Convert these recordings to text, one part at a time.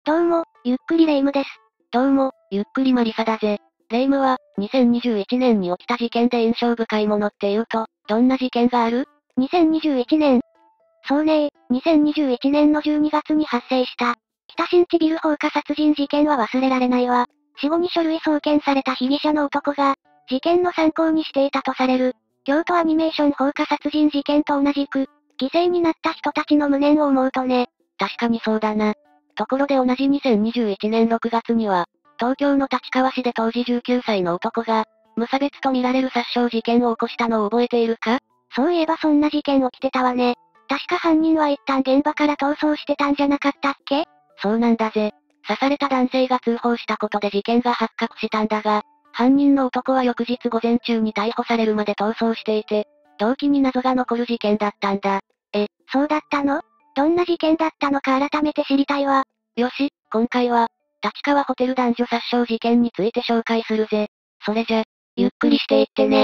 どうも、ゆっくりレ夢ムです。 どうも、ゆっくりマリサだぜ。レ夢ムは、2021年に起きた事件で印象深いものって言うと、どんな事件がある？ 2021年。そうね2021年の12月に発生した、北新地ビル放火殺人事件は忘れられないわ。死後に書類送検された被疑者の男が、事件の参考にしていたとされる、京都アニメーション放火殺人事件と同じく、犠牲になった人たちの無念を思うとね。 確かにそうだな。ところで同じ2021年6月には、東京の立川市で当時19歳の男が、無差別と見られる殺傷事件を起こしたのを覚えているか？ そういえばそんな事件起きてたわね。確か犯人は一旦現場から逃走してたんじゃなかったっけ？ そうなんだぜ。刺された男性が通報したことで事件が発覚したんだが、犯人の男は翌日午前中に逮捕されるまで逃走していて、動機に謎が残る事件だったんだ。 そうだったの？どんな事件だったのか改めて知りたいわ。 よし、今回は、立川ホテル男女殺傷事件について紹介するぜ。それじゃ、ゆっくりしていってね。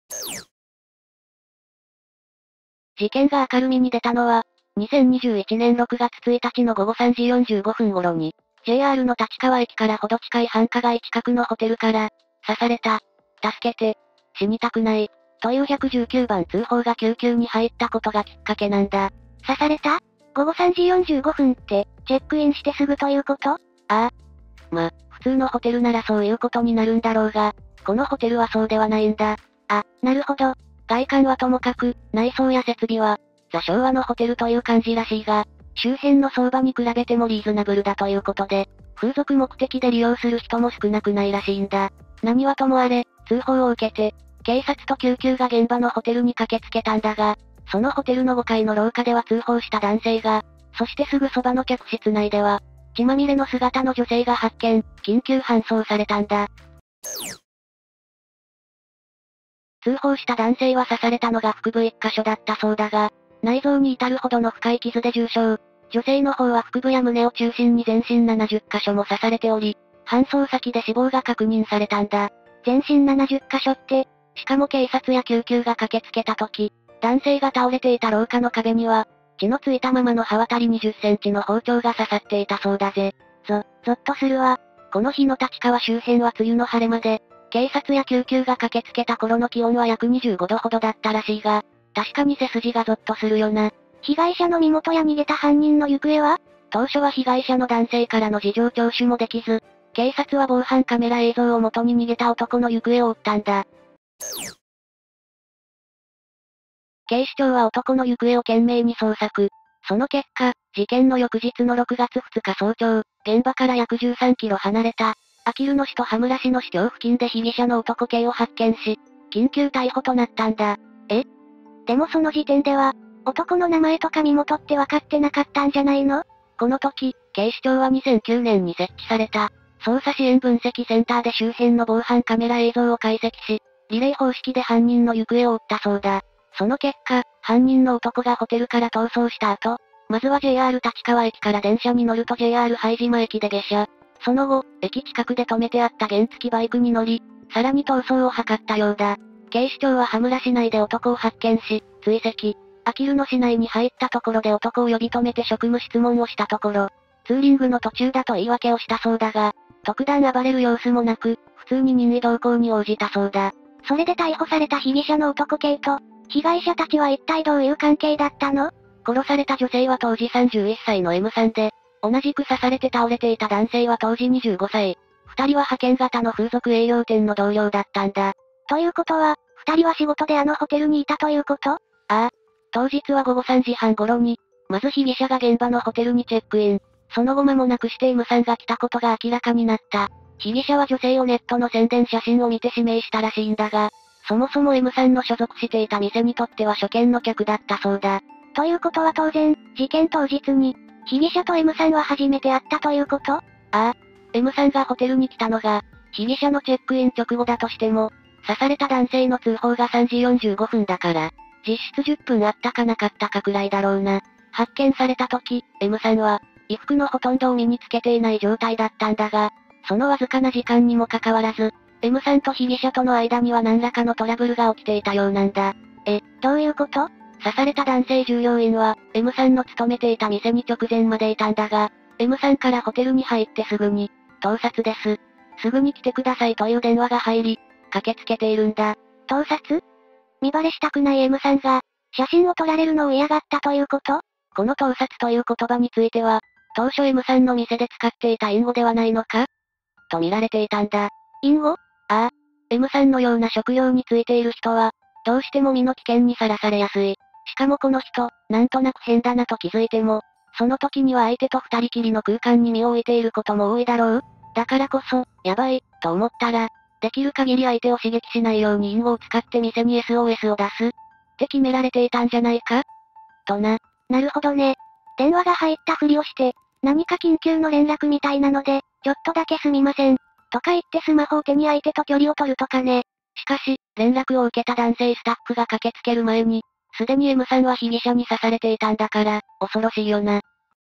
事件が明るみに出たのは、2021年6月1日の午後3時45分頃に、JR の立川駅からほど近い繁華街近くのホテルから、刺された、助けて、死にたくない、という119番通報が救急に入ったことがきっかけなんだ。 刺された？午後3時45分って、チェックインしてすぐということ？ ああ。普通のホテルならそういうことになるんだろうが、このホテルはそうではないんだ。 なるほど。 外観はともかく、内装や設備は、ザ昭和のホテルという感じらしいが、周辺の相場に比べてもリーズナブルだということで、風俗目的で利用する人も少なくないらしいんだ。何はともあれ、通報を受けて、警察と救急が現場のホテルに駆けつけたんだが、そのホテルの5階の廊下では通報した男性が、そしてすぐそばの客室内では、血まみれの姿の女性が発見、緊急搬送されたんだ。通報した男性は刺されたのが腹部1箇所だったそうだが、内臓に至るほどの深い傷で重傷。女性の方は腹部や胸を中心に全身70箇所も刺されており、搬送先で死亡が確認されたんだ。 全身70箇所って、 しかも警察や救急が駆けつけた時、男性が倒れていた廊下の壁には、血のついたままの刃渡り20センチの包丁が刺さっていたそうだぜ。 ゾッとするわ。 この日の立川周辺は梅雨の晴れ間で、警察や救急が駆けつけた頃の気温は約25度ほどだったらしいが、確かに背筋がゾッとするよな。 被害者の身元や逃げた犯人の行方は？ 当初は被害者の男性からの事情聴取もできず、警察は防犯カメラ映像を元に逃げた男の行方を追ったんだ。警視庁は男の行方を懸命に捜索。その結果、事件の翌日の6月2日早朝、現場から約13キロ離れた、あきる野市と羽村市の市境付近で被疑者の男 K を発見し、緊急逮捕となったんだ。 でもその時点では、男の名前とか身元って分かってなかったんじゃないの？ この時、警視庁は2009年に設置された、捜査支援分析センターで周辺の防犯カメラ映像を解析し、リレー方式で犯人の行方を追ったそうだ。その結果、犯人の男がホテルから逃走した後、まずは JR 立川駅から電車に乗ると JR 拝島駅で下車。その後、駅近くで止めてあった原付きバイクに乗り、さらに逃走を図ったようだ。警視庁は羽村市内で男を発見し、追跡。あきる野市内に入ったところで男を呼び止めて職務質問をしたところ、ツーリングの途中だと言い訳をしたそうだが、特段暴れる様子もなく、普通に任意同行に応じたそうだ。 それで逮捕された被疑者の男 K と、被害者たちは一体どういう関係だったの？ 殺された女性は当時31歳の M さんで、同じく刺されて倒れていた男性は当時25歳。二人は派遣型の風俗営業店の同僚だったんだ。 ということは、二人は仕事であのホテルにいたということ？ 当日は午後3時半頃に、まず被疑者が現場のホテルにチェックイン。その後間もなくして M さんが来たことが明らかになった。被疑者は女性をネットの宣伝写真を見て指名したらしいんだが、そもそも M さんの所属していた店にとっては初見の客だったそうだ。 ということは当然、事件当日に、被疑者と M さんは初めて会ったということ？ M さんがホテルに来たのが、被疑者のチェックイン直後だとしても、刺された男性の通報が3時45分だから、実質10分あったかなかったかくらいだろうな。発見された時、M さんは、衣服のほとんどを身につけていない状態だったんだが、そのわずかな時間にもかかわらず、M さんと被疑者との間には何らかのトラブルが起きていたようなんだ。 どういうこと？ 刺された男性従業員は、M さんの勤めていた店に直前までいたんだが、 M さんからホテルに入ってすぐに、盗撮です。すぐに来てくださいという電話が入り、駆けつけているんだ。 盗撮？見バレしたくない M さんが、写真を撮られるのを嫌がったということ？ この盗撮という言葉については、当初 M さんの店で使っていた隠語ではないのかと見られていたんだ。 隠語？ ああ。M さんのような職業についている人は、どうしても身の危険にさらされやすい。しかもこの人、なんとなく変だなと気づいても、その時には相手と二人きりの空間に身を置いていることも多いだろう。だからこそ、やばい、と思ったら、できる限り相手を刺激しないように隠語を使って店に SOS を出す。って決められていたんじゃないかとな。 なるほどね。電話が入ったふりをして、何か緊急の連絡みたいなので、ちょっとだけすみません。とか言ってスマホを手に相手と距離を取るとかね。 しかし、連絡を受けた男性スタッフが駆けつける前に、すでに M さんは被疑者に刺されていたんだから、恐ろしいよな。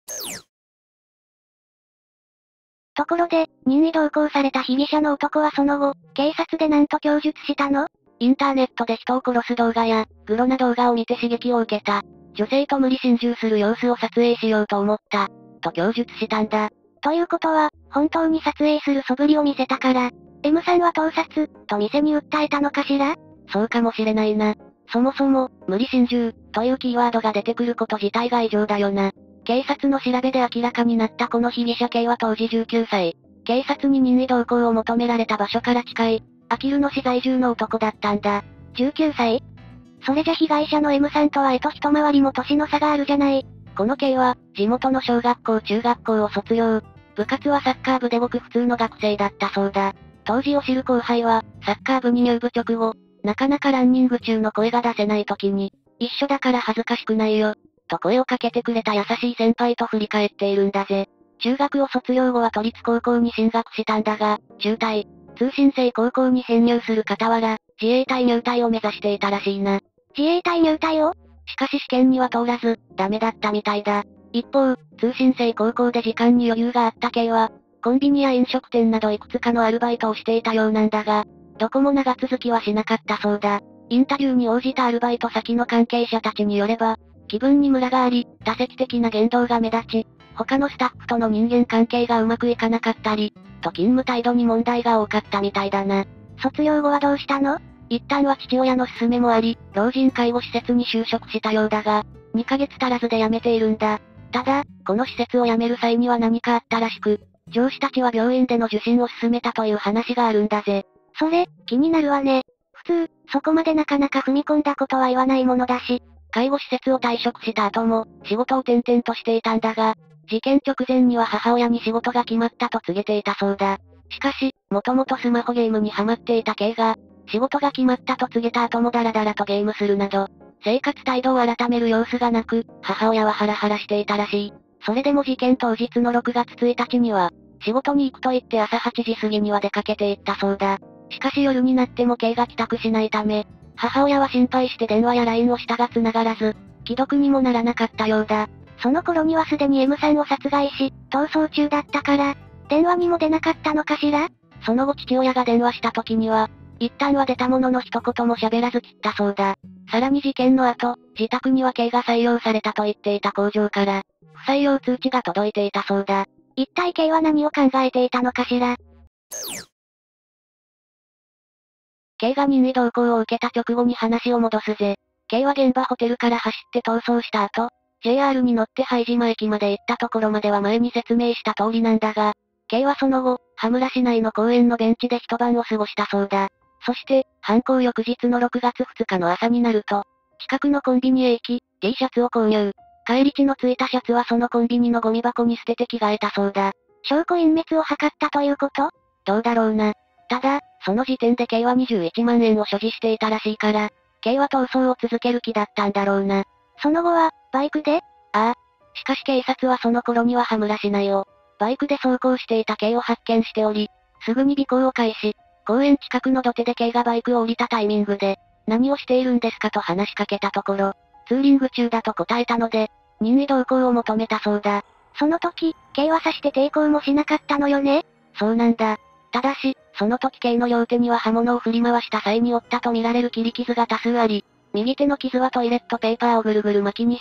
ところで、任意同行された被疑者の男はその後、警察で何と供述したの？ インターネットで人を殺す動画や、グロな動画を見て刺激を受けた。女性と無理心中する様子を撮影しようと思った。と供述したんだ。 ということは、本当に撮影する素振りを見せたから、M さんは盗撮、と店に訴えたのかしら？ そうかもしれないな。そもそも、無理心中、というキーワードが出てくること自体が異常だよな。警察の調べで明らかになったこの被疑者 K は当時19歳。警察に任意同行を求められた場所から近い、あきる野市在住の男だったんだ。 19歳？それじゃ被害者の M さんとは一回りも年の差があるじゃない。 この K は、地元の小学校中学校を卒業。部活はサッカー部でごく普通の学生だったそうだ。当時を知る後輩は、サッカー部に入部直後、なかなかランニング中の声が出せない時に、一緒だから恥ずかしくないよ、と声をかけてくれた優しい先輩と振り返っているんだぜ。中学を卒業後は都立高校に進学したんだが、中退、通信制高校に編入する傍ら、自衛隊入隊を目指していたらしいな。 自衛隊入隊を？ しかし試験には通らず、ダメだったみたいだ。一方、通信制高校で時間に余裕があった系は、コンビニや飲食店などいくつかのアルバイトをしていたようなんだが、どこも長続きはしなかったそうだ。インタビューに応じたアルバイト先の関係者たちによれば、気分にムラがあり、多責的な言動が目立ち、他のスタッフとの人間関係がうまくいかなかったり、と勤務態度に問題が多かったみたいだな。 卒業後はどうしたの？ 一旦は父親の勧めもあり、老人介護施設に就職したようだが、2ヶ月足らずで辞めているんだ。ただ、この施設を辞める際には何かあったらしく、上司たちは病院での受診を勧めたという話があるんだぜ。 それ、気になるわね。普通、そこまでなかなか踏み込んだことは言わないものだし。 介護施設を退職した後も、仕事を転々としていたんだが、事件直前には母親に仕事が決まったと告げていたそうだ。しかし、もともとスマホゲームにハマっていた K が、仕事が決まったと告げた後もダラダラとゲームするなど、生活態度を改める様子がなく、母親はハラハラしていたらしい。それでも事件当日の6月1日には、仕事に行くと言って朝8時過ぎには出かけていったそうだ。しかし夜になっても K が帰宅しないため、母親は心配して電話や LINE をしたが繋がらず、既読にもならなかったようだ。 その頃にはすでに M さんを殺害し、逃走中だったから、電話にも出なかったのかしら？ その後父親が電話した時には、一旦は出たものの一言も喋らず切ったそうだ。さらに事件の後、自宅には K が採用されたと言っていた工場から、不採用通知が届いていたそうだ。 一体 K は何を考えていたのかしら？ K が任意同行を受けた直後に話を戻すぜ。K は現場ホテルから走って逃走した後、JR に乗って拝島駅まで行ったところまでは前に説明した通りなんだが、K はその後、羽村市内の公園のベンチで一晩を過ごしたそうだ。そして、犯行翌日の6月2日の朝になると、近くのコンビニへ行き、T シャツを購入。帰り血のついたシャツはそのコンビニのゴミ箱に捨てて着替えたそうだ。 証拠隠滅を図ったということ？ どうだろうな。ただ、その時点で K は21万円を所持していたらしいから、K は逃走を続ける気だったんだろうな。 その後は、バイクで？ ああ。しかし警察はその頃には羽村市内を、バイクで走行していた K を発見しており、すぐに尾行を開始。公園近くの土手で K がバイクを降りたタイミングで、何をしているんですかと話しかけたところ、ツーリング中だと答えたので、任意同行を求めたそうだ。 その時、K は刺して抵抗もしなかったのよね？ そうなんだ。ただし、その時 K の両手には刃物を振り回した際に負ったとみられる切り傷が多数あり、右手の傷はトイレットペーパーをぐるぐる巻きにし、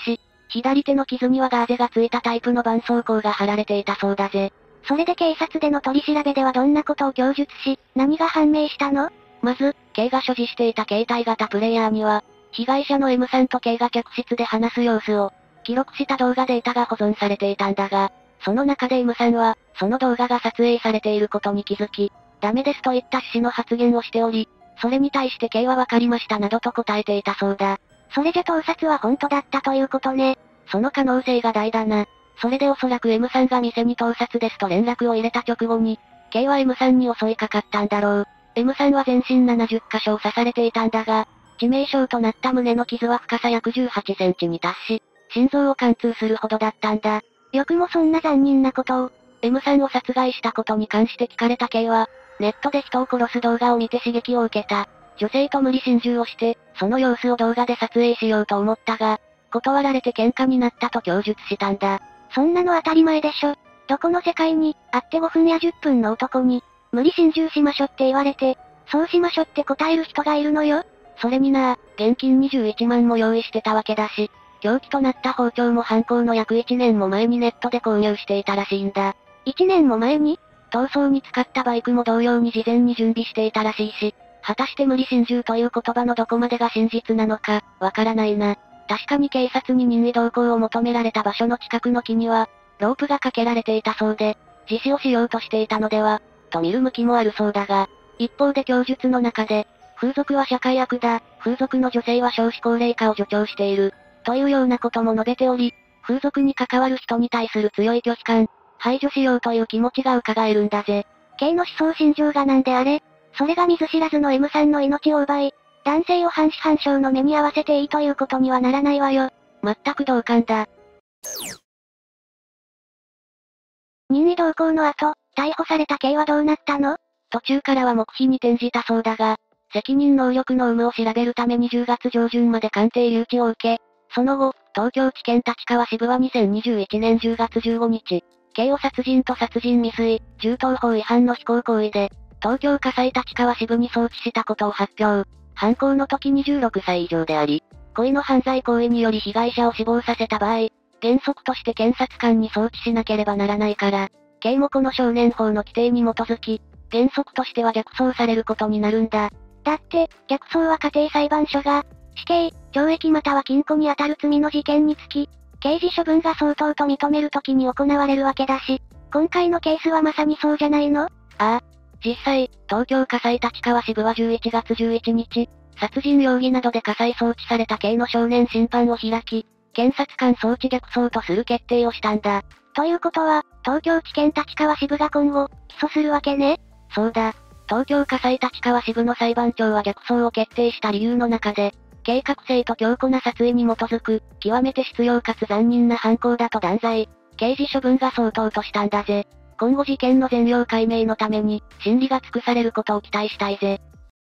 左手の傷にはガーゼがついたタイプの絆創膏が貼られていたそうだぜ。 それで警察での取り調べではどんなことを供述し、何が判明したの？ まず、K が所持していた携帯型プレイヤーには、被害者の M さんと K が客室で話す様子を、記録した動画データが保存されていたんだが、その中で M さんは、その動画が撮影されていることに気づき、ダメですといった趣旨の発言をしており、それに対して K はわかりましたなどと答えていたそうだ。 それじゃ盗撮は本当だったということね。 その可能性が大だな。それでおそらく M さんが店に盗撮ですと連絡を入れた直後に、K は M さんに襲いかかったんだろう。M さんは全身70箇所を刺されていたんだが、致命傷となった胸の傷は深さ約18センチに達し、心臓を貫通するほどだったんだ。 よくもそんな残忍なことを。 M さんを殺害したことに関して聞かれた K は、ネットで人を殺す動画を見て刺激を受けた。女性と無理心中をして、その様子を動画で撮影しようと思ったが、断られて喧嘩になったと供述したんだ。 そんなの当たり前でしょ。どこの世界に、会って5分や10分の男に、無理心中しましょって言われて、そうしましょって答える人がいるのよ。 それにな、現金21万も用意してたわけだし、凶器となった包丁も犯行の約1年も前にネットで購入していたらしいんだ。 1年も前に？ 逃走に使ったバイクも同様に事前に準備していたらしいし、果たして無理心中という言葉のどこまでが真実なのか、わからないな。確かに警察に任意同行を求められた場所の近くの木には、ロープがかけられていたそうで、自死をしようとしていたのでは、と見る向きもあるそうだが、一方で供述の中で、風俗は社会悪だ、風俗の女性は少子高齢化を助長している、というようなことも述べており、風俗に関わる人に対する強い拒否感、排除しようという気持ちが伺えるんだぜ。 K の思想心情がなんであれ、それが見ず知らずの M さんの命を奪い、男性を半死半生の目に合わせていいということにはならないわよ。 全く同感だ。 任意同行の後、逮捕された K はどうなったの？ 途中からは黙秘に転じたそうだが、責任能力の有無を調べるために10月上旬まで鑑定留置を受け、その後、東京地検立川支部は2021年10月15日、K を殺人と殺人未遂、銃刀法違反の非行行為で、東京家裁立川支部に送致したことを発表。犯行の時26歳以上であり、故意の犯罪行為により被害者を死亡させた場合、原則として検察官に送致しなければならないから、K もこの少年法の規定に基づき、原則としては逆送されることになるんだ。 だって、逆送は家庭裁判所が、死刑、懲役または禁錮に当たる罪の事件につき、刑事処分が相当と認めるときに行われるわけだし、今回のケースはまさにそうじゃないの？ ああ。実際、東京家裁立川支部は11月11日、殺人容疑などで家裁送致された K の少年審判を開き、検察官送致逆送とする決定をしたんだ。 ということは、東京地検立川支部が今後、起訴するわけね？ そうだ。東京家裁立川支部の裁判長は逆送を決定した理由の中で、計画性と強固な殺意に基づく、極めて執拗かつ残忍な犯行だと断罪。刑事処分が相当としたんだぜ。今後事件の全容解明のために、審理が尽くされることを期待したいぜ。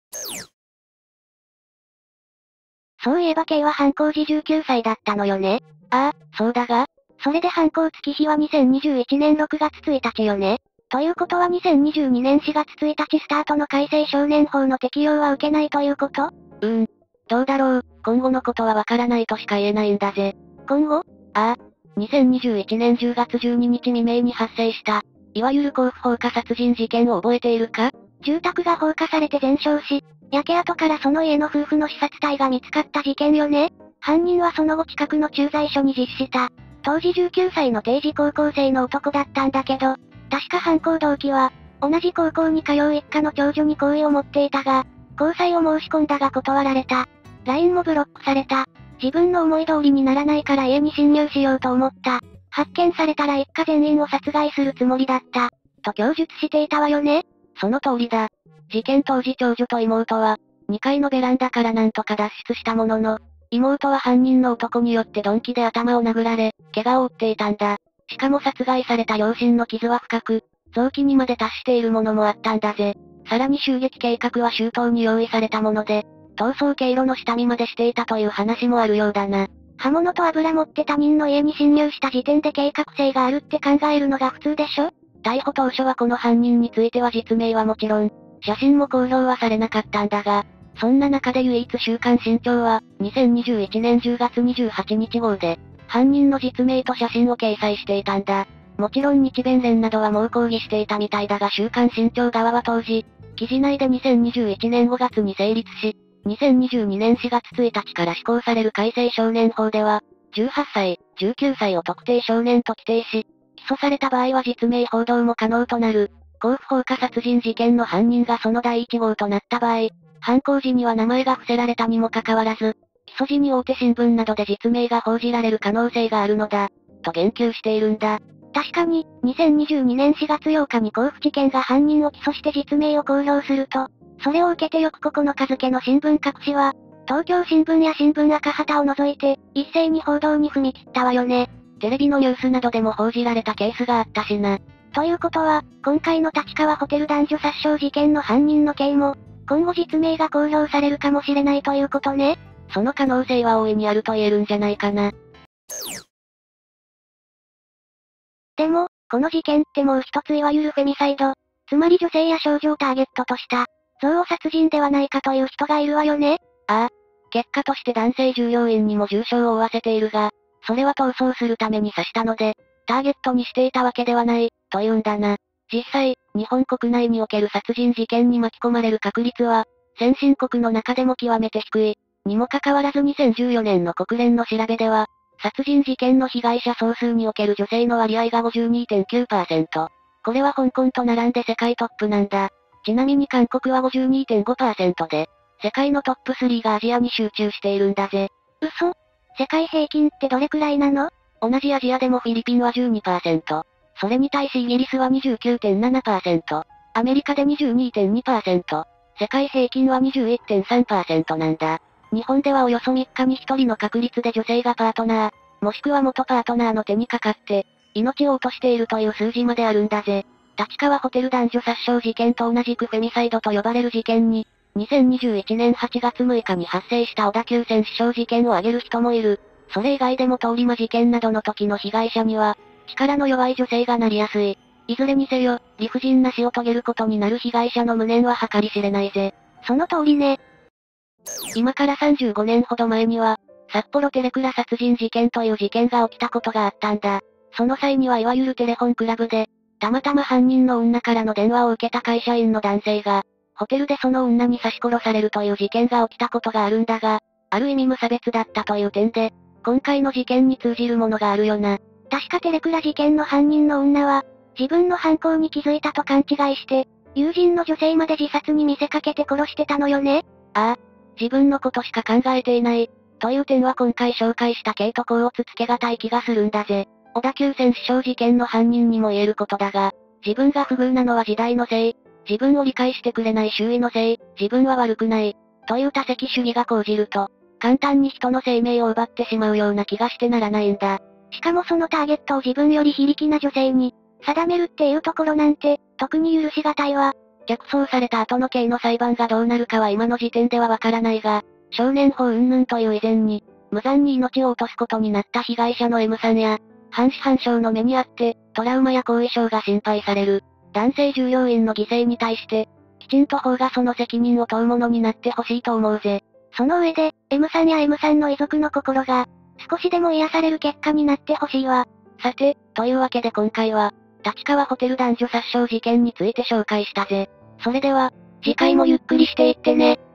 そういえば K は犯行時19歳だったのよね。 ああ、そうだが、 それで犯行月日は2021年6月1日よね。ということは2022年4月1日スタートの改正少年法の適用は受けないということ？ どうだろう、今後のことはわからないとしか言えないんだぜ。 今後？ ああ、2021年10月12日未明に発生した、いわゆる甲府放火殺人事件を覚えているか？ 住宅が放火されて全焼し、焼け跡からその家の夫婦の刺殺体が見つかった事件よね。犯人はその後近くの駐在所に実施した。当時19歳の定時高校生の男だったんだけど、確か犯行動機は、同じ高校に通う一家の長女に好意を持っていたが、交際を申し込んだが断られた。LINE もブロックされた。自分の思い通りにならないから家に侵入しようと思った。発見されたら一家全員を殺害するつもりだった。と供述していたわよね。 その通りだ。事件当時長女と妹は、2階のベランダからなんとか脱出したものの、妹は犯人の男によって鈍器で頭を殴られ、怪我を負っていたんだ。しかも殺害された両親の傷は深く、臓器にまで達しているものもあったんだぜ。さらに襲撃計画は周到に用意されたもので、逃走経路の下見までしていたという話もあるようだな。 刃物と油持って他人の家に侵入した時点で計画性があるって考えるのが普通でしょ？ 逮捕当初はこの犯人については実名はもちろん、写真も公表はされなかったんだが、そんな中で唯一週刊新潮は、2021年10月28日号で、 犯人の実名と写真を掲載していたんだ。もちろん日弁連などは猛抗議していたみたいだが週刊新潮側は当時、記事内で2021年5月に成立し、2022年4月1日から施行される改正少年法では、18歳、19歳を特定少年と規定し、起訴された場合は実名報道も可能となる。甲府放火殺人事件の犯人がその第1号となった場合、犯行時には名前が伏せられたにもかかわらず、起訴時に大手新聞などで実名が報じられる可能性があるのだ、と言及しているんだ。 確かに、2022年4月8日に甲府地検が犯人を起訴して実名を公表すると、それを受けて翌9日付の新聞各紙は、東京新聞や新聞赤旗を除いて、一斉に報道に踏み切ったわよね。 テレビのニュースなどでも報じられたケースがあったしな。 ということは、今回の立川ホテル男女殺傷事件の犯人の刑も、今後実名が公表されるかもしれないということね。 その可能性は大いにあると言えるんじゃないかな。 でも、この事件ってもう一ついわゆるフェミサイド、つまり女性や少女をターゲットとした、憎悪殺人ではないかという人がいるわよね。 ああ。結果として男性従業員にも重傷を負わせているが、それは逃走するために刺したので、ターゲットにしていたわけではない、というんだな。実際、日本国内における殺人事件に巻き込まれる確率は、先進国の中でも極めて低い。にもかかわらず2014年の国連の調べでは、殺人事件の被害者総数における女性の割合が 52.9%。これは香港と並んで世界トップなんだ。ちなみに韓国は 52.5% で、世界のトップ3がアジアに集中しているんだぜ。 嘘？世界平均ってどれくらいなの？ 同じアジアでもフィリピンは 12%。それに対しイギリスは 29.7%。アメリカで 22.2%。世界平均は 21.3% なんだ。日本ではおよそ3日に1人の確率で女性がパートナー、もしくは元パートナーの手にかかって、命を落としているという数字まであるんだぜ。立川ホテル男女殺傷事件と同じくフェミサイドと呼ばれる事件に、2021年8月6日に発生した小田急線死傷事件を挙げる人もいる。それ以外でも通り魔事件などの時の被害者には、力の弱い女性がなりやすい。いずれにせよ、理不尽な死を遂げることになる被害者の無念は計り知れないぜ。 その通りね。 今から35年ほど前には、札幌テレクラ殺人事件という事件が起きたことがあったんだ。その際にはいわゆるテレフォンクラブで、たまたま犯人の女からの電話を受けた会社員の男性が、ホテルでその女に刺し殺されるという事件が起きたことがあるんだが、ある意味無差別だったという点で、今回の事件に通じるものがあるよな。 確かテレクラ事件の犯人の女は、自分の犯行に気づいたと勘違いして、友人の女性まで自殺に見せかけて殺してたのよね。 ああ、自分のことしか考えていない、という点は今回紹介したケイト・コーをつつけがたい気がするんだぜ。小田急線死傷事件の犯人にも言えることだが、自分が不遇なのは時代のせい、自分を理解してくれない周囲のせい、自分は悪くない、という多責主義が講じると、簡単に人の生命を奪ってしまうような気がしてならないんだ。 しかもそのターゲットを自分より非力な女性に、定めるっていうところなんて、特に許しがたいわ。 逆走された後の刑の裁判がどうなるかは今の時点ではわからないが、少年法云々という以前に、無残に命を落とすことになった被害者の M さんや、半死半傷の目にあって、トラウマや後遺症が心配される。男性従業員の犠牲に対して、きちんと法がその責任を問うものになってほしいと思うぜ。 その上で、M さんや M さんの遺族の心が、少しでも癒される結果になってほしいわ。 さて、というわけで今回は、立川ホテル男女殺傷事件について紹介したぜ。それでは、次回もゆっくりしていってね。